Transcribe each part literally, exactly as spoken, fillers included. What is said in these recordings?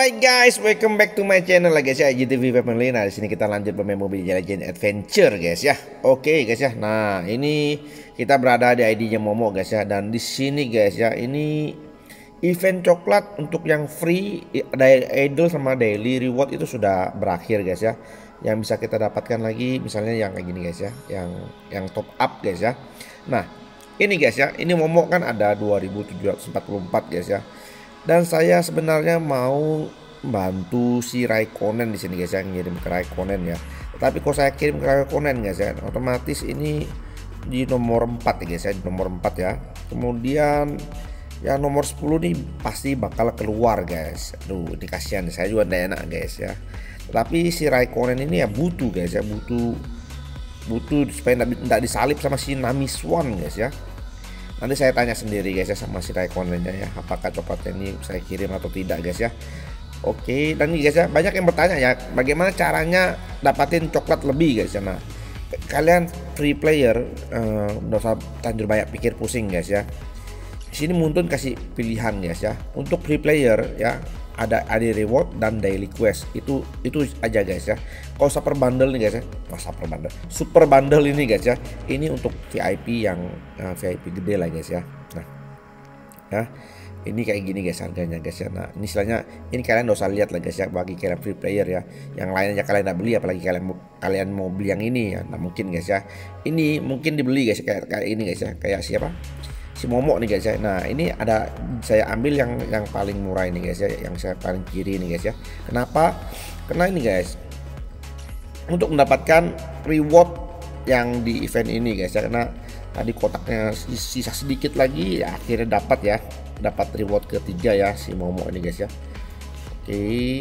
Alright guys, welcome back to my channel lah guys ya, G T V Family. Nah, di sini kita lanjut bermain Mobile Legends Adventure guys ya. Oke guys ya. Nah, ini kita berada di I D-nya Momo guys ya, dan di sini guys ya, ini event coklat untuk yang free idol sama daily reward itu sudah berakhir guys ya. Yang bisa kita dapatkan lagi misalnya yang kayak gini guys ya, yang yang top up guys ya. Nah, ini guys ya, ini Momo kan ada dua ribu tujuh ratus empat puluh empat guys ya. Dan saya sebenarnya mau bantu si Raikkonen di sini guys ya, ngirim ke Raikkonen ya. Tapi kalau saya kirim ke Raikkonen guys ya, otomatis ini di nomor empat ya guys ya, di nomor empat ya. Kemudian yang nomor sepuluh nih pasti bakal keluar guys. Aduh, ini kasihan, saya juga tidak enak guys ya. Tapi si Raikkonen ini ya butuh guys ya, butuh butuh supaya tidak disalip sama si Nami Swan guys ya. Nanti saya tanya sendiri guys ya sama si Raikkonennya ya, apakah coklatnya ini saya kirim atau tidak guys ya. Oke, dan nih guys ya, banyak yang bertanya ya, bagaimana caranya dapatin coklat lebih guys ya. Nah, kalian free player nggak uh, usah tanjur banyak pikir pusing guys ya. Di sini Muntun kasih pilihan guys ya. Untuk free player ya, ada ada reward dan daily quest, itu itu aja guys ya. Kalau super bundle nih guys ya, oh, super bundle super bundle ini guys ya, ini untuk V I P yang uh, V I P gede lah guys ya. Nah ya, ini kayak gini guys harganya guys ya. Nah, ini istilahnya ini kalian gak usah lihat lah guys ya, bagi kalian free player ya, yang lain aja kalian gak beli, apalagi kalian kalian mau beli yang ini ya. Nah, mungkin guys ya, ini mungkin dibeli guys kayak kayak ini guys ya, kayak siapa, si Momo nih guys ya. Nah, ini ada saya ambil yang yang paling murah ini guys ya, yang saya paling kiri ini guys ya. Kenapa? Karena ini guys, untuk mendapatkan reward yang di event ini guys ya, karena tadi kotaknya sisa sedikit lagi ya, akhirnya dapat ya, dapat reward ketiga ya si Momo ini guys ya. Oke,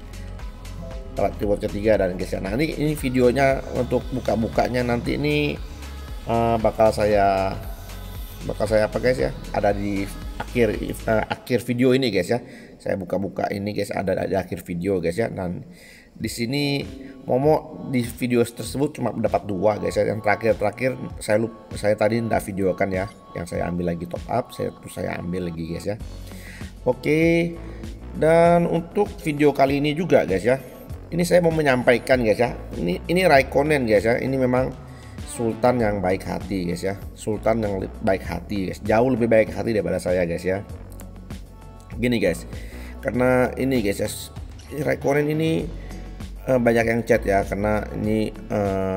dapat reward ketiga dan guys ya. Nah, ini ini videonya untuk buka-bukanya nanti ini uh, bakal saya bakal saya apa guys ya, ada di akhir uh, akhir video ini guys ya. Saya buka-buka ini guys, ada di akhir video guys ya. Dan di sini Momo di video tersebut cuma dapat dua guys ya. Yang terakhir-terakhir saya lupa, saya tadi tidak videokan ya, yang saya ambil lagi top up, saya terus saya ambil lagi guys ya. Oke, dan untuk video kali ini juga guys ya, ini saya mau menyampaikan guys ya, ini ini Raikkonen guys ya, ini memang Sultan yang baik hati guys ya, Sultan yang baik hati guys, jauh lebih baik hati daripada saya guys ya. Gini guys, karena ini guys ya, Raikkonen ini uh, banyak yang chat ya, karena ini uh,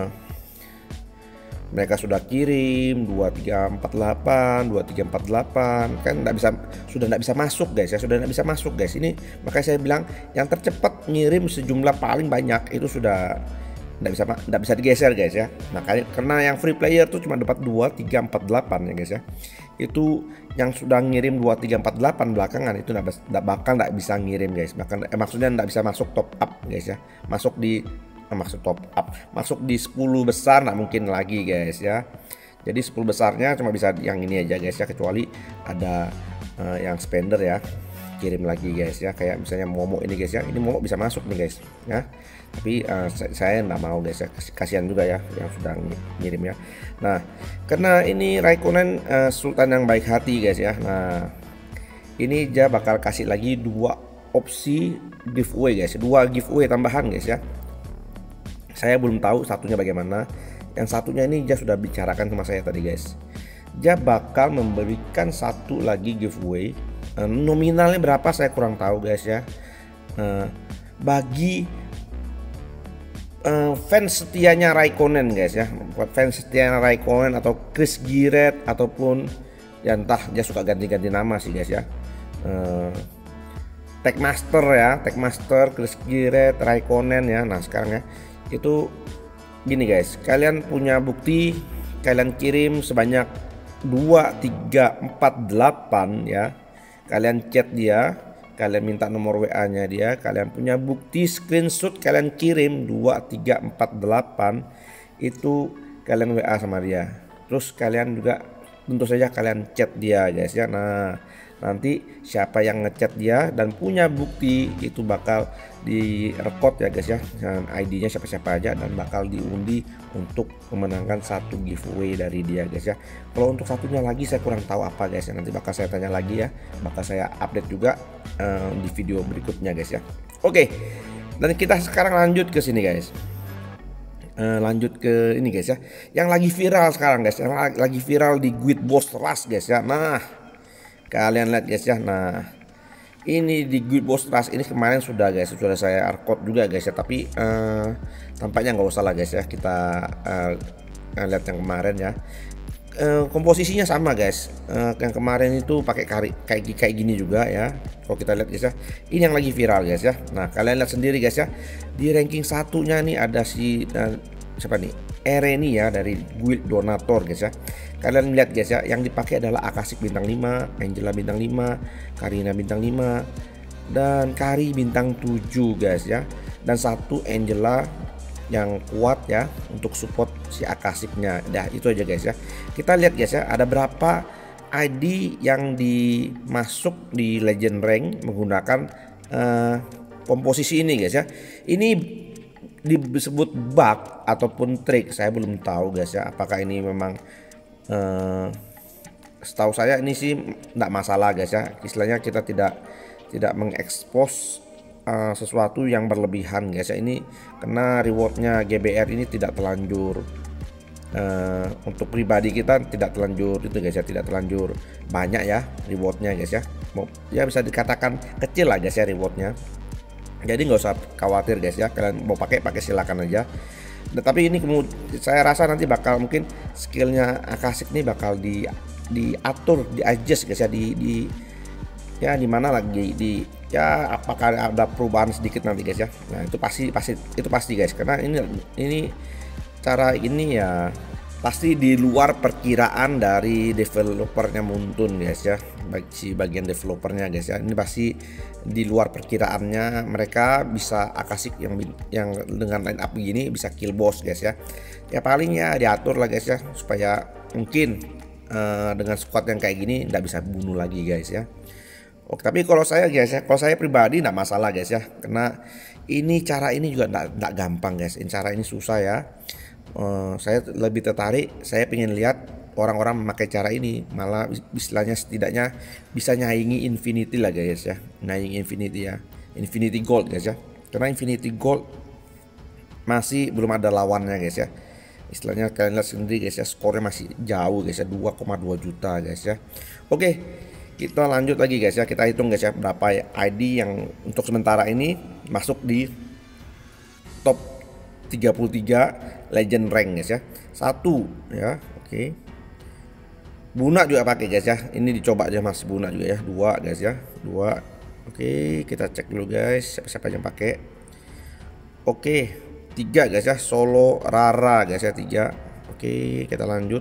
mereka sudah kirim dua tiga empat delapan dua tiga empat delapan, kan enggak bisa, sudah enggak bisa masuk guys ya, sudah enggak bisa masuk guys. Ini makanya saya bilang yang tercepat ngirim sejumlah paling banyak itu sudah nggak bisa nggak bisa digeser guys ya. Makanya karena yang free player tuh cuma dapat dua tiga empat delapan ya guys ya. Itu yang sudah ngirim dua tiga empat delapan belakangan itu nggak bakal nggak bisa ngirim guys. Bahkan eh, maksudnya nggak bisa masuk top up guys ya. Masuk di eh, masuk top up, masuk di sepuluh besar nggak mungkin lagi guys ya. Jadi sepuluh besarnya cuma bisa yang ini aja guys ya, kecuali ada uh, yang spender ya, kirim lagi guys ya, kayak misalnya Momo ini guys ya, ini Momo bisa masuk nih guys ya, tapi uh, saya nggak mau guys ya, kasihan juga ya yang sudah ngirim ya. Nah, karena ini Raikkonen uh, Sultan yang baik hati guys ya. Nah, ini dia bakal kasih lagi dua opsi giveaway guys, dua giveaway tambahan guys ya. Saya belum tahu satunya bagaimana. Yang satunya ini dia sudah bicarakan sama saya tadi guys, dia bakal memberikan satu lagi giveaway. Nominalnya berapa saya kurang tahu guys ya, uh, bagi uh, fans setianya Raikkonen guys ya, buat fans setianya Raikkonen atau Chris Girret ataupun ya entah dia suka ganti-ganti nama sih guys ya, uh, Tech Master ya, Tech Master, Chris Girret, Raikkonen ya. Nah sekarang ya itu gini guys, kalian punya bukti, kalian kirim sebanyak dua tiga empat delapan ya. Kalian chat dia, kalian minta nomor W A-nya dia, kalian punya bukti screenshot, kalian kirim dua tiga empat delapan, itu kalian W A sama dia. Terus kalian juga tentu saja kalian chat dia guys ya. Nah, nanti siapa yang ngechat dia dan punya bukti itu bakal direkod ya guys ya, dan I D-nya siapa-siapa aja, dan bakal diundi untuk memenangkan satu giveaway dari dia guys ya. Kalau untuk satunya lagi saya kurang tahu apa guys ya, nanti bakal saya tanya lagi ya, bakal saya update juga uh, di video berikutnya guys ya. Oke, dan kita sekarang lanjut ke sini guys. Uh, lanjut ke ini guys ya, yang lagi viral sekarang guys, yang lagi viral di Guild Wars Rush guys ya. Nah, kalian lihat guys ya. Nah, ini di Guild Wars Rush ini kemarin sudah guys, sudah saya hardcode juga guys ya. Tapi uh, tampaknya nggak usah lah guys ya. Kita uh, lihat yang kemarin ya. Uh, komposisinya sama guys, uh, yang kemarin itu pakai kari kayak kayak gini juga ya. Kalau kita lihat guys ya, ini yang lagi viral guys ya. Nah, kalian lihat sendiri guys ya, di ranking satunya nih ada si uh, siapa nih, Ereni ya, dari Guild Donator guys ya. Kalian lihat guys ya, yang dipakai adalah Akasik bintang lima, Angela bintang lima, Karina bintang lima, dan Kari bintang tujuh guys ya. Dan satu Angela yang kuat ya untuk support si Akasiknya. Dah itu aja guys ya. Kita lihat guys ya, ada berapa I D yang dimasuk di Legend Rank menggunakan uh, komposisi ini guys ya. Ini disebut bug ataupun trik, saya belum tahu guys ya. Apakah ini memang uh, setahu saya ini sih enggak masalah guys ya. Istilahnya kita tidak tidak mengekspos Uh, sesuatu yang berlebihan guys ya. Ini karena rewardnya G B R ini tidak terlanjur uh, untuk pribadi kita tidak terlanjur itu guys ya, tidak terlanjur banyak ya rewardnya guys ya. Mau ya bisa dikatakan kecil lah guys ya rewardnya. Jadi nggak usah khawatir guys ya, kalian mau pakai pakai silakan aja. Nah, tapi ini kemudian saya rasa nanti bakal mungkin skillnya Akasik nih bakal di diatur, di adjust guys ya, di, di ya di mana lagi di ya apakah ada perubahan sedikit nanti guys ya. Nah, itu pasti pasti itu pasti guys, karena ini ini cara ini ya pasti di luar perkiraan dari developernya Muntun guys ya, bagi si bagian developernya guys ya. Ini pasti di luar perkiraannya, mereka bisa Akasik yang yang dengan line up begini bisa kill boss guys ya. Ya paling ya diatur lah guys ya, supaya mungkin uh, dengan squad yang kayak gini nggak bisa bunuh lagi guys ya. Oke, tapi kalau saya guys ya, kalau saya pribadi nggak masalah guys ya, karena ini cara ini juga nggak gampang guys. Ini cara ini susah ya. Uh, saya lebih tertarik, saya pengen lihat orang-orang memakai cara ini, malah istilahnya setidaknya bisa nyaingi Infinity lah guys ya, nyaingi Infinity ya, Infinity Gold guys ya. Karena Infinity Gold masih belum ada lawannya guys ya. Istilahnya kalian lihat sendiri guys ya, skornya masih jauh guys ya, dua koma dua juta guys ya. Oke, kita lanjut lagi guys ya, kita hitung guys ya berapa I D yang untuk sementara ini masuk di top tiga puluh tiga Legend Rank guys ya. Satu ya, oke. Buna juga pakai guys ya. Ini dicoba aja Mas Buna juga ya. Dua guys ya, dua. Oke, kita cek dulu guys siapa-siapa yang pakai. Oke, tiga guys ya, Solo Rara guys ya, tiga. Oke, kita lanjut.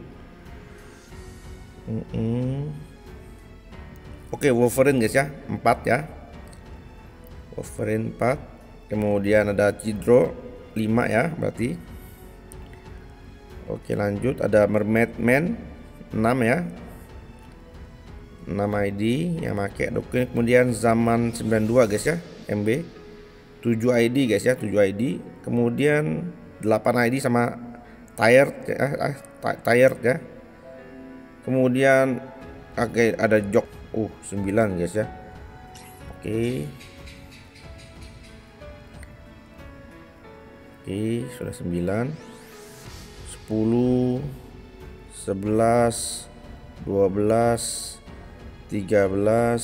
Mm -mm. Oke, Wolverine guys ya, empat ya. Wolverine empat. Kemudian ada Cidro lima ya, berarti. Oke, lanjut ada Mermaid Man enam ya. enam I D yang pakai. Oke, kemudian Zaman sembilan puluh dua guys ya, M B. tujuh I D guys ya, tujuh I D. Kemudian delapan I D sama Tired ya, Tired ya. Kemudian oke, ada Jok. Uh, sembilan guys ya. Oke. Oke, sudah sembilan. sepuluh, sebelas, dua belas, tiga belas,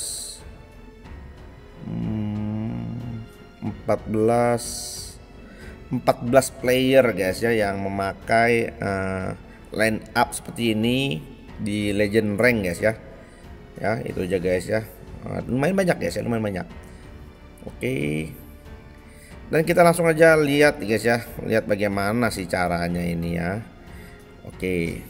empat belas, empat belas player guys ya yang memakai uh, line up seperti ini di Legend Rank guys ya. Ya itu aja guys ya, uh, lumayan banyak guys ya, lumayan banyak. Oke, dan kita langsung aja lihat guys ya, lihat bagaimana sih caranya ini ya. Oke,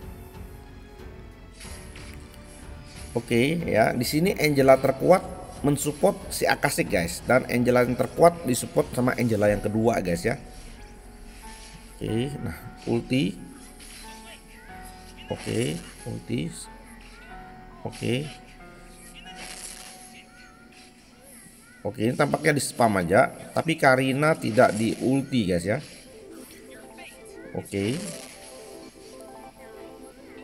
oke ya, di sini Angela terkuat mensupport si Akasik guys, dan Angela yang terkuat disupport sama Angela yang kedua guys ya. Oke, nah ulti, oke ulti. Oke. Oke, ini tampaknya di spam aja, tapi Karina tidak di ulti guys ya. Oke.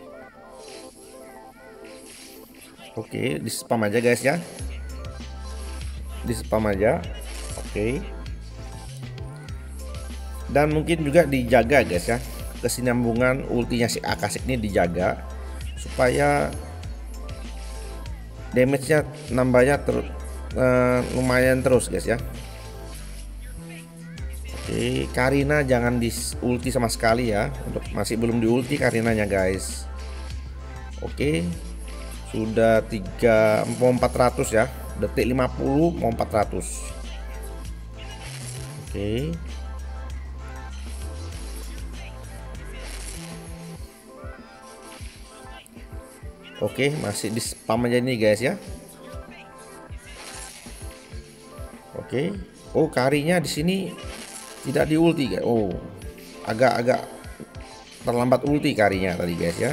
Oke, di spam aja guys ya. di spam aja. Oke. Dan mungkin juga dijaga guys ya, kesinambungan ultinya si Akasik ini dijaga supaya damage-nya nambahnya terus uh, lumayan terus guys ya. Oke, Karina jangan di ulti sama sekali ya, untuk masih belum di ulti Karinanya guys. Oke, sudah tiga mau empat ratus ya, detik lima puluh mau empat ratus. Oke. Oke, masih di spam aja nih guys ya. Oke. Oh, Karinya di sini tidak di ulti guys. Oh, agak-agak terlambat ulti Karinya tadi guys ya.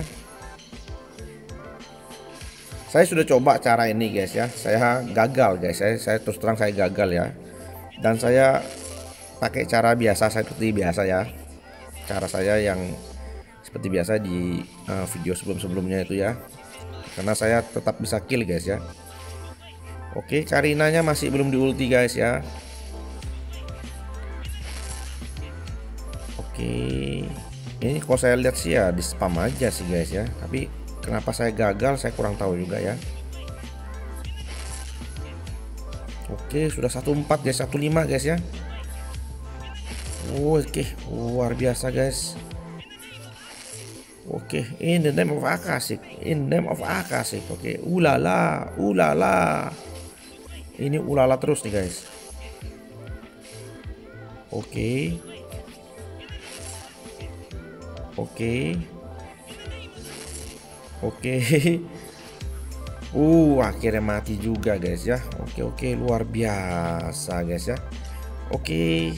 Saya sudah coba cara ini guys ya, saya gagal guys. Saya, saya terus terang saya gagal ya. Dan saya pakai cara biasa, saya seperti biasa ya. Cara saya yang seperti biasa di uh, video sebelum-sebelumnya itu ya. Karena saya tetap bisa kill guys ya. Oke, Karinanya masih belum di ulti guys ya. Oke, ini kalau saya lihat sih ya di spam aja sih guys ya. Tapi kenapa saya gagal saya kurang tahu juga ya. Oke, sudah satu empat guys, satu lima guys ya. Oke, luar biasa guys. Oke, in the name of Akasik, in the name of Akasik. Oke, ulala, ulala. Ini ulala terus nih guys. Oke. Oke. Oke. Uh, akhirnya mati juga guys ya. Oke, oke, luar biasa guys ya. Oke.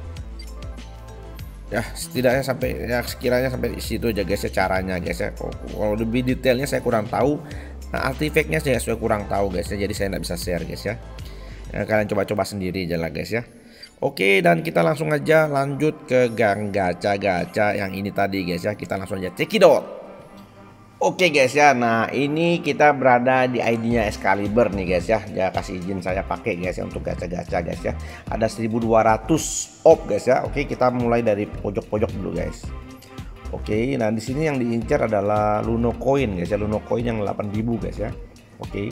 Ya, setidaknya sampai ya sekiranya sampai di situ aja guys ya caranya guys ya. Oh, kalau lebih detailnya saya kurang tahu. Nah, artifactnya saya sudah kurang tahu guys ya. Jadi saya nggak bisa share guys ya. Ya, kalian coba-coba sendiri aja lah guys ya. Oke, dan kita langsung aja lanjut ke gang gacha-gacha yang ini tadi guys ya. Kita langsung aja cekidot. Oke guys ya, nah ini kita berada di I D-nya Excalibur nih guys ya. Dia kasih izin saya pakai guys ya untuk gacha-gacha guys ya. Ada seribu dua ratus op guys ya. Oke, kita mulai dari pojok-pojok dulu guys. Oke, nah di sini yang diincar adalah Luno Coin guys ya. Luno Coin yang delapan ribu guys ya. Oke.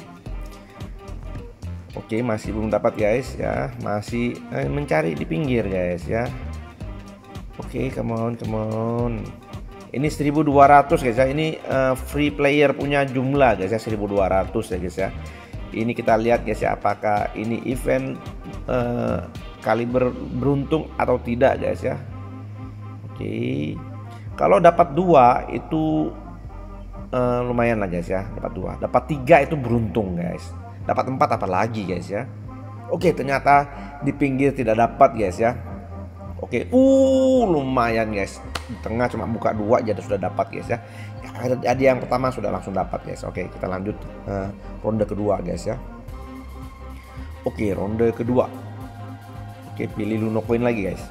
Oke, masih belum dapat guys ya. Masih eh, mencari di pinggir guys ya. Oke, come on, come on. Ini seribu dua ratus guys ya. Ini uh, free player punya jumlah guys ya, seribu dua ratus ya guys ya. Ini kita lihat guys ya, apakah ini event uh, kaliber beruntung atau tidak guys ya. Oke. Kalau dapat dua itu uh, lumayan lah guys ya, dapat dua. Dapat tiga itu beruntung guys. Dapat empat apa lagi guys ya. Oke, ternyata di pinggir tidak dapat guys ya. Oke, uh lumayan guys. Di tengah cuma buka dua aja sudah dapat guys ya. Ada yang pertama sudah langsung dapat guys. Oke, kita lanjut uh, ronde kedua guys ya. Oke, ronde kedua. Oke, pilih Luno Coin lagi guys.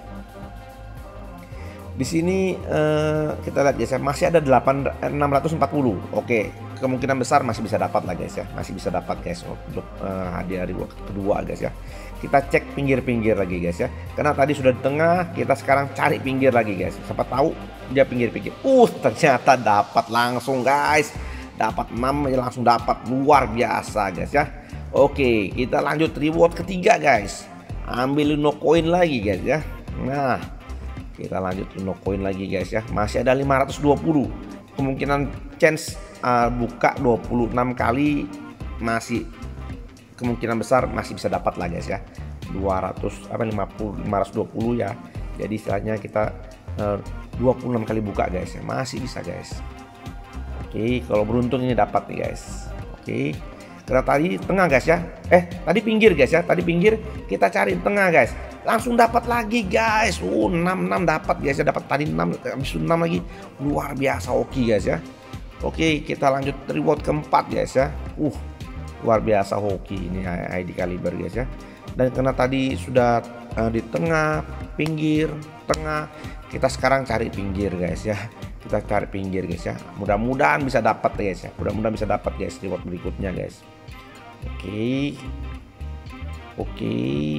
Di sini uh, kita lihat guys ya, masih ada enam ratus empat puluh. Oke, kemungkinan besar masih bisa dapat lah guys ya. Masih bisa dapat guys untuk uh, hadiah hari kedua guys ya. Kita cek pinggir-pinggir lagi guys ya. Karena tadi sudah di tengah, kita sekarang cari pinggir lagi guys. Siapa tahu dia pinggir-pinggir. Uh, ternyata dapat langsung guys. Dapat enam aja langsung dapat, luar biasa guys ya. Oke, kita lanjut reward ketiga guys. Ambil Luno Coin lagi guys ya. Nah, kita lanjut Luno Coin lagi guys ya. Masih ada lima ratus dua puluh. Kemungkinan chance uh, buka dua puluh enam kali, masih kemungkinan besar masih bisa dapat lah guys ya. dua ratus apa lima puluh lima ratus dua puluh ya. Jadi istilahnya kita uh, dua puluh enam kali buka guys ya. Masih bisa guys. Oke, kalau beruntung ini dapat nih guys. Oke. Karena tadi tengah guys ya. Eh, tadi pinggir guys ya. Tadi pinggir, kita cari tengah guys. Langsung dapat lagi guys. Uh, enam enam dapat guys ya. Dapat tadi enam, habis enam lagi. Luar biasa oke guys ya. Oke, kita lanjut reward keempat guys ya. Uh, luar biasa hoki ini I D Excalibur guys ya. Dan karena tadi sudah uh, di tengah, pinggir, tengah, kita sekarang cari pinggir guys ya. Kita cari pinggir guys ya. Mudah-mudahan bisa dapat guys ya. Mudah-mudahan bisa dapat guys reward berikutnya guys. Oke. Oke.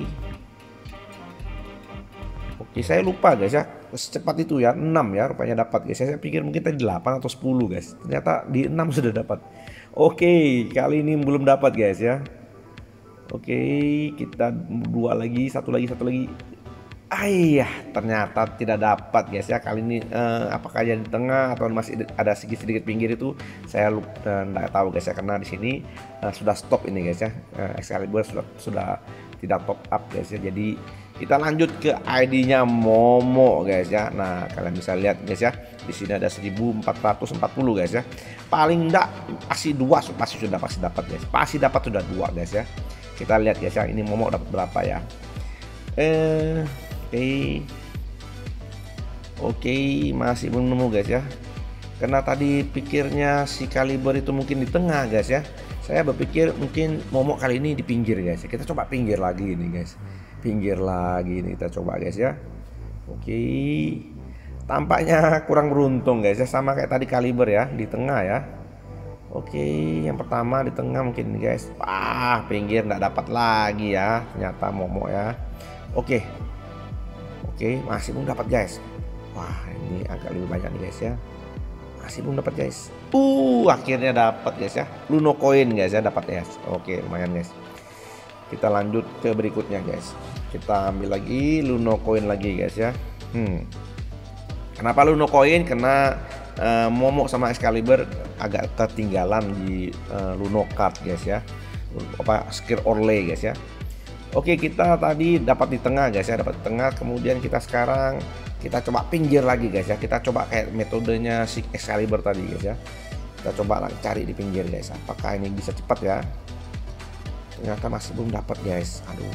Oke, saya lupa guys ya. Secepat itu ya, enam ya rupanya dapat guys. Saya pikir mungkin tadi delapan atau sepuluh guys. Ternyata di enam sudah dapat. Oke, kali ini belum dapat guys ya. Oke, kita dua lagi, satu lagi, satu lagi. Ayah, ternyata tidak dapat guys ya. Kali ini eh, apakah yang di tengah atau masih ada sedikit-sedikit pinggir itu saya lupa, enggak tahu guys ya, karena di sini eh, sudah stop ini guys ya. Eh, Excalibur sudah sudah tidak top up guys ya. Jadi kita lanjut ke I D-nya Momo guys ya. Nah, kalian bisa lihat guys ya. Di sini ada seribu empat ratus empat puluh guys ya. Paling enggak pasti dua pasti sudah pasti dapat guys. Pasti dapat sudah dua guys ya. Kita lihat guys ya, ini Momo dapat berapa ya. Eh, oke. Okay. Oke, okay, masih belum nemu guys ya. Karena tadi pikirnya si Kaliber itu mungkin di tengah guys ya. Saya berpikir mungkin Momo kali ini di pinggir guys ya. Kita coba pinggir lagi ini guys. Pinggir lagi nih kita coba guys ya. Oke, tampaknya kurang beruntung guys ya, sama kayak tadi Kaliber ya, di tengah ya. Oke, yang pertama di tengah mungkin guys. Ah, pinggir nggak dapat lagi ya, ternyata Momo ya. Oke, oke, masih belum dapat guys. Wah, ini agak lebih banyak nih guys ya. Masih belum dapat guys. Uh, akhirnya dapat guys ya. Luno Coin guys ya, dapat guys. Oke, lumayan guys. Kita lanjut ke berikutnya guys. Kita ambil lagi Luno Coin lagi guys ya. Hmm. Kenapa Luno Coin? Karena uh, Momo sama Excalibur agak ketinggalan di uh, Luno Card guys ya. Apa skill Orley guys ya. Oke, kita tadi dapat di tengah guys ya, dapat di tengah. Kemudian kita sekarang kita coba pinggir lagi guys ya. Kita coba kayak metodenya si Excalibur tadi guys ya. Kita coba cari di pinggir guys. Apakah ini bisa cepat ya? Ternyata masih belum dapat guys. Aduh.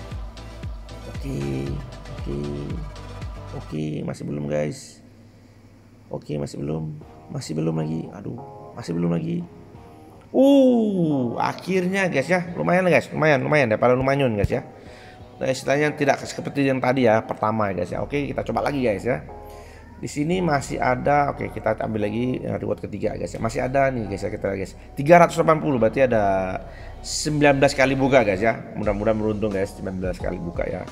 Oke, oke, oke, masih belum guys. Oke, masih belum, masih belum lagi. Aduh, masih belum lagi. Uh, akhirnya guys ya, lumayan guys, lumayan, lumayan daripada lumayan guys ya. Nah, istilahnya tidak seperti yang tadi ya, pertama guys ya. Oke, kita coba lagi guys ya. Di sini masih ada, oke kita ambil lagi yang reward ketiga guys ya. Masih ada nih guys ya, kita guys. tiga ratus delapan puluh berarti ada sembilan belas kali buka guys ya. Mudah-mudahan beruntung guys, sembilan belas kali buka ya.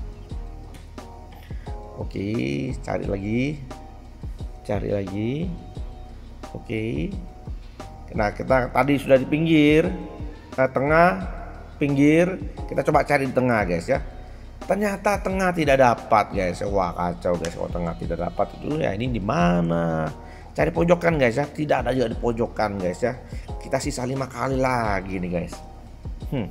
Oke, cari lagi. Cari lagi. Oke. Nah, kita tadi sudah di pinggir, nah, tengah, pinggir. Kita coba cari di tengah guys ya. Ternyata tengah tidak dapat guys. Wah, kacau guys, kalau tengah tidak dapat itu ya, ini di mana? Cari pojokan guys ya. Tidak ada juga di pojokan guys ya. Kita sisa lima kali lagi nih guys. Hmm.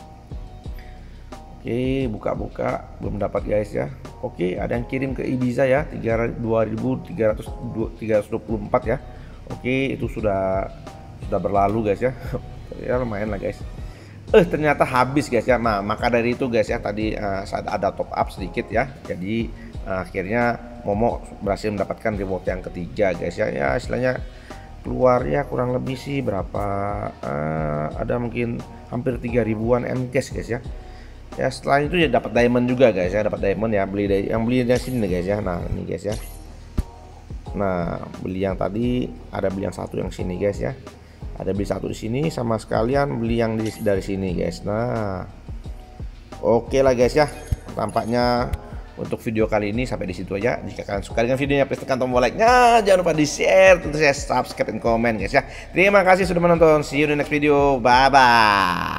Oke, buka-buka belum dapat guys ya. Oke, ada yang kirim ke Ibiza ya, dua ribu tiga ratus dua puluh empat ya. Oke, itu sudah sudah berlalu guys ya. Ya lumayan lah guys. Eh ternyata habis guys ya. Nah, maka dari itu guys ya, tadi uh, ada top up sedikit ya. Jadi uh, akhirnya Momo berhasil mendapatkan reward yang ketiga guys ya. Ya istilahnya keluar ya kurang lebih sih berapa, uh, ada mungkin hampir tiga ribuan M cash guys ya. Ya setelah itu ya dapat diamond juga guys ya, dapat diamond ya, beli dari yang beli dari sini guys ya. Nah ini guys ya. Nah beli yang tadi, ada beli yang satu yang sini guys ya, ada beli satu di sini, sama sekalian beli yang di, dari sini guys. Nah oke lah guys ya, tampaknya untuk video kali ini sampai di situ aja. Jika kalian suka dengan videonya, please tekan tombol like-nya, jangan lupa di share, tentu saja subscribe dan komen guys ya. Terima kasih sudah menonton, see you in the next video, bye bye.